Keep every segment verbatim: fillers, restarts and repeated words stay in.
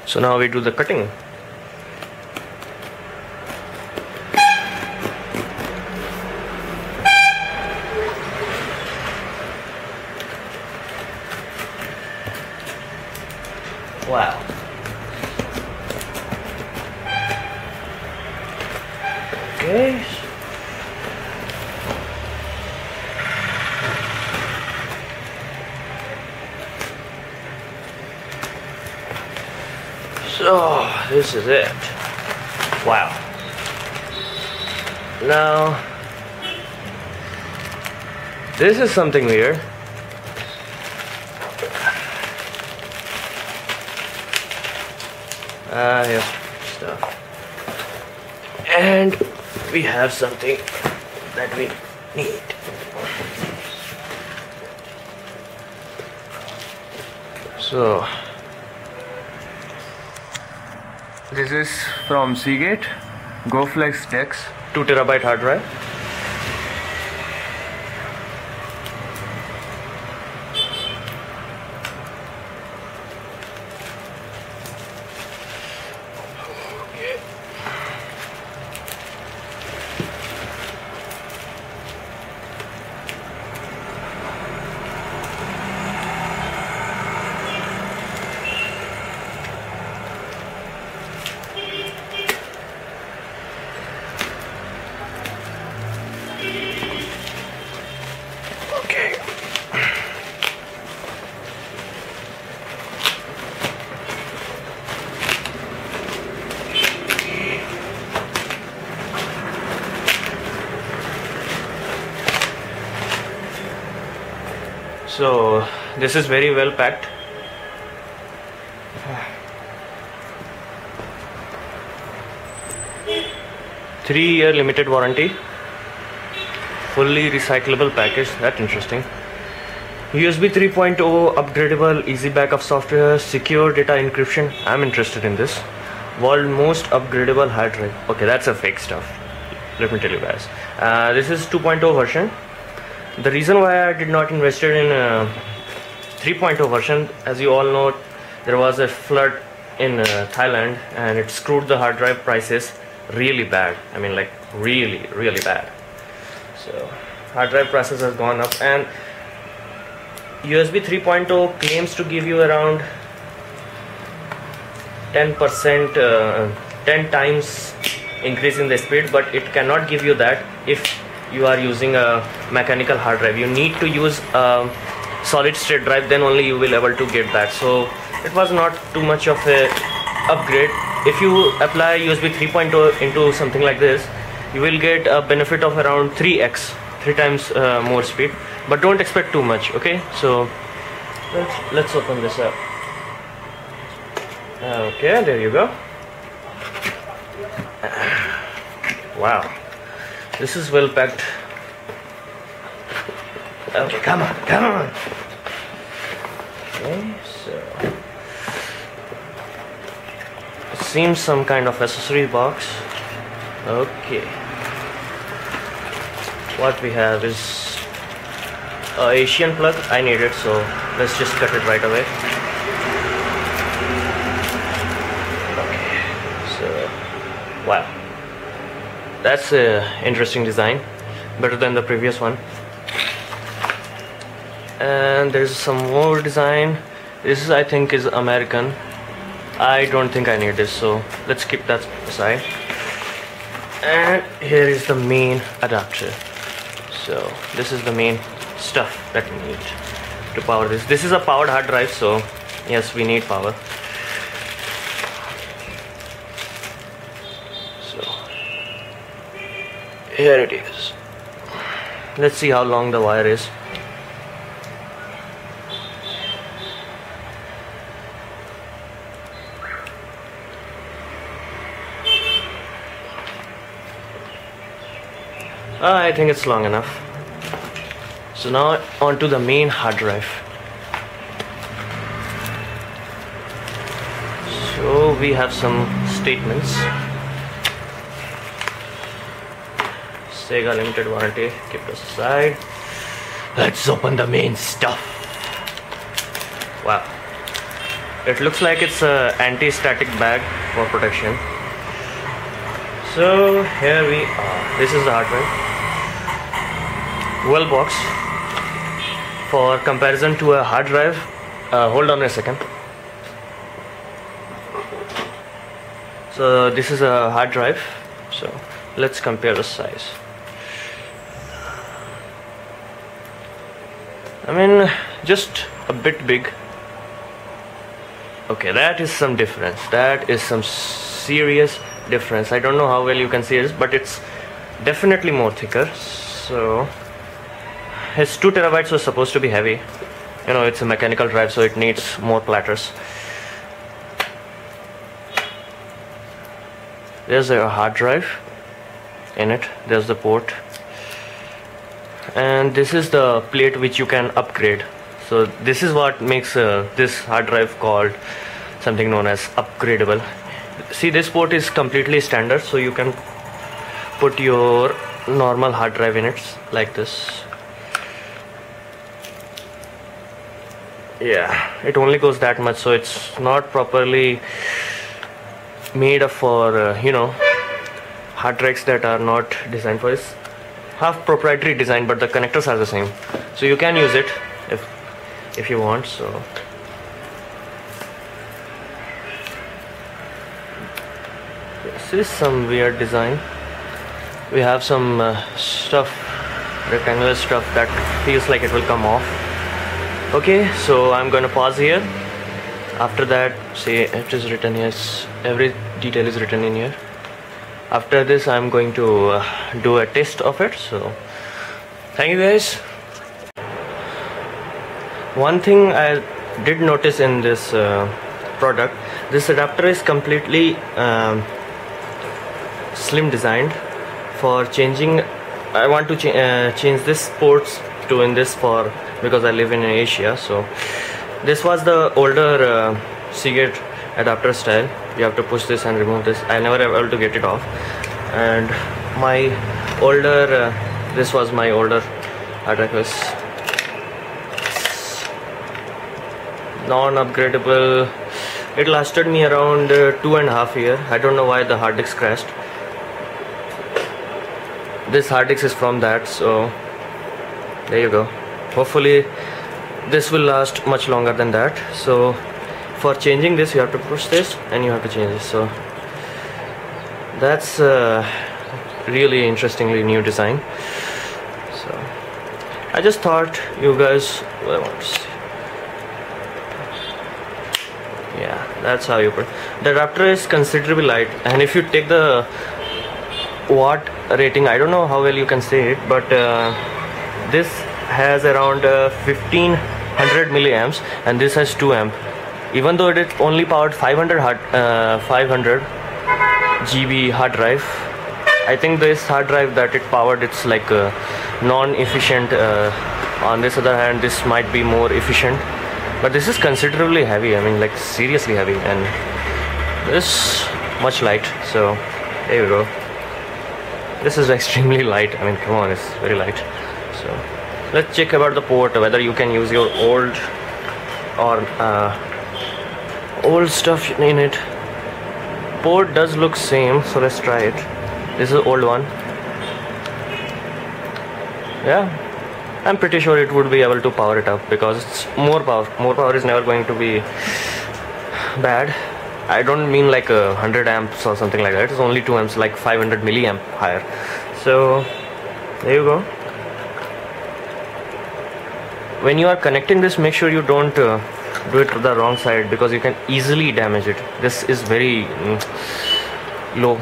So now we do the cutting. Wow. Okay. So this is it. Wow. Now this is something weird. Ah, uh, yeah, stuff. And we have something that we need. So this is from Seagate, GoFlex Dex, two terabyte hard drive. So this is very well packed. Three year limited warranty. Fully recyclable package. That's interesting. U S B three point oh upgradable easy backup software, secure data encryption. I'm interested in this. World most upgradable hard drive. Okay, that's a fake stuff. Let me tell you guys. Uh, this is two point oh version. The reason why I did not invest in uh, three point oh version, as you all know, there was a flood in uh, Thailand and it screwed the hard drive prices really bad. I mean, like really, really bad. So hard drive prices have gone up, and U S B three point oh claims to give you around ten percent, uh, ten times increase in the speed, but it cannot give you that if you are using a mechanical hard drive. You need to use a solid state drive, then only you will able to get that. So it was not too much of a upgrade. If you apply U S B three point oh into something like this, you will get a benefit of around three x, three times uh, more speed, but don't expect too much. Okay, so let's, let's open this up. Okay, there you go. Wow, this is well packed. Okay, come on, come on. Okay, so it seems some kind of accessory box. Okay, what we have is a Asian plug. I need it, so let's just cut it right away. Okay, so wow, that's a interesting design, better than the previous one. And there's some more design. This is, I think, is American. I don't think I need this, so let's keep that aside. And here is the main adapter. So this is the main stuff that we need to power this. This is a powered hard drive, so yes, we need power. So here it is. Let's see how long the wire is. Uh, I think it's long enough. So now onto the main hard drive. So we have some statements. Sega limited warranty, keep this aside. Let's open the main stuff. Wow. It looks like it's a anti-static bag for protection. So here we are. This is the hard drive. Well boxed. For comparison to a hard drive, uh, hold on a second. So this is a hard drive. So let's compare the size. I mean, just a bit big. Okay, that is some difference. That is some serious difference. I don't know how well you can see this, but it's definitely more thicker. So his two terabytes was supposed to be heavy. You know, it's a mechanical drive, so it needs more platters. There's a hard drive in it. There's the port, and this is the plate which you can upgrade. So this is what makes uh, this hard drive called something known as upgradable. See, this port is completely standard, so you can put your normal hard drive in it like this. Yeah, it only goes that much, so it's not properly made up for uh, you know, hard drives that are not designed for this. Have proprietary design, but the connectors are the same, so you can use it if if you want. So this is some weird design. We have some uh, stuff, rectangular stuff that feels like it will come off. Okay, so I'm gonna pause here. After that, see, it is written here, every detail is written in here. After this, I'm going to uh, do a test of it. So thank you guys. One thing I did notice in this uh, product, this adapter is completely um, slim designed for changing. I want to ch uh, change this ports to in this for, because I live in Asia. So this was the older uh, Seagate adapter style. You have to push this and remove this. I never able to get it off. And my older uh, this was my older hard drive, non-upgradable. It lasted me around uh, two and a half year. I don't know why the hard disk crashed. This hard disk is from that, so there you go. Hopefully this will last much longer than that. So for changing this, you have to push this and you have to change this. So that's uh, really interestingly new design. So I just thought you guys, well, I want to see. Yeah, that's how you put. The adapter is considerably light, and if you take the watt rating, I don't know how well you can see it, but uh, this has around uh, fifteen hundred milliamps, and this has two amp. Even though it only powered five hundred hard, uh, five hundred G B hard drive, I think this hard drive that it powered, it's like uh, non-efficient. Uh, on this other hand, this might be more efficient, but this is considerably heavy. I mean, like seriously heavy, and this much light. So there you go. This is extremely light. I mean, come on, it's very light. So let's check about the port, whether you can use your old or uh, old stuff in it. Port does look same, so let's try it. This is the old one. Yeah, I'm pretty sure it would be able to power it up, because it's more power. More power is never going to be bad. I don't mean like a hundred amps or something like that. It's only two amps, like five hundred milliamp higher. So there you go. When you are connecting this, make sure you don't uh, do it to the wrong side, because you can easily damage it. This is very mm, low,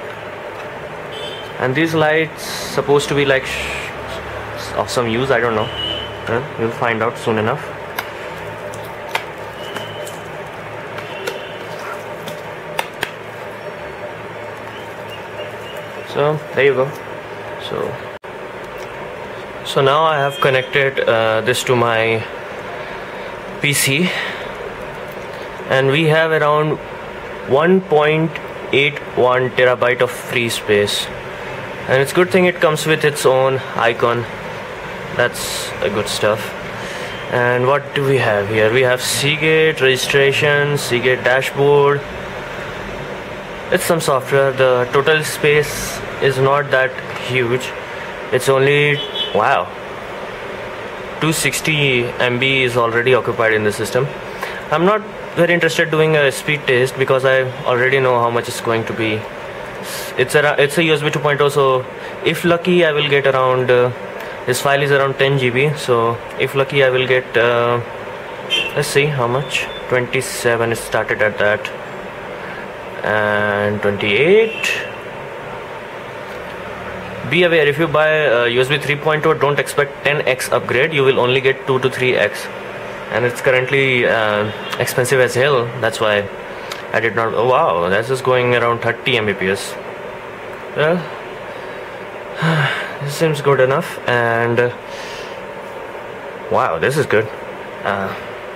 and these lights supposed to be like sh of some use. I don't know. Huh? You'll find out soon enough. So there you go. So so now I have connected uh, this to my P C, and we have around one point eight one terabyte of free space, and it's good thing it comes with its own icon. That's a good stuff. And what do we have here? We have Seagate registration, Seagate dashboard. It's some software. The total space is not that huge. It's only, wow, two hundred sixty M B is already occupied in the system. I'm not very interested doing a speed test because I already know how much it's going to be. It's a it's a U S B two point oh, so if lucky I will get around uh, this file is around ten G B, so if lucky I will get uh, let's see how much. Twenty-seven is started at that, and twenty-eight. Be aware, if you buy a U S B three point oh, don't expect ten X upgrade. You will only get two to three X, and it's currently uh, expensive as hell. That's why I did not. Oh wow, that's just going around thirty megabits. Well, this seems good enough, and uh, wow, this is good. Uh,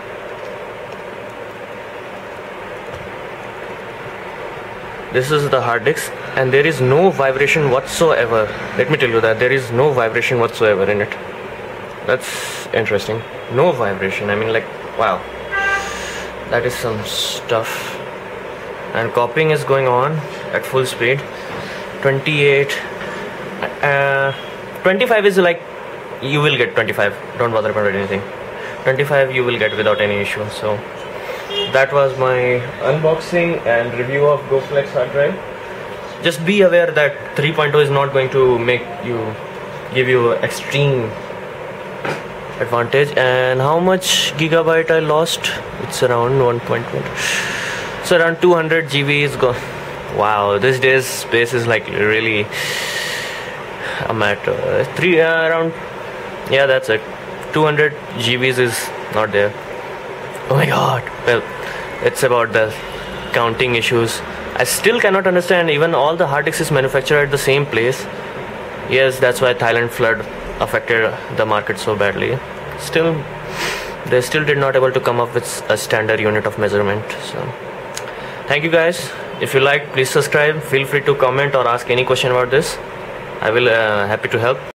this is the hard disk, and there is no vibration whatsoever. Let me tell you that there is no vibration whatsoever in it. That's interesting. No vibration. I mean, like, wow, that is some stuff. And copying is going on at full speed. twenty-eight, uh, twenty-five is like, you will get twenty-five, don't bother about anything. twenty-five you will get without any issue. So that was my unboxing and review of GoFlex hard drive. Just be aware that three point oh is not going to make you give you extreme advantage. And how much gigabyte I lost? It's around one point one, so around two hundred G B is gone. Wow, this day's space is like really, I'm at uh, three uh, around, yeah, that's it. two hundred G Bs is not there. Oh my god. Well, it's about the counting issues. I still cannot understand, even all the hard disks is manufactured at the same place. Yes, that's why Thailand flood affected the market so badly. Still, they still did not able to come up with a standard unit of measurement. So thank you guys. If you like, please subscribe. Feel free to comment or ask any question about this. I will uh, happy to help.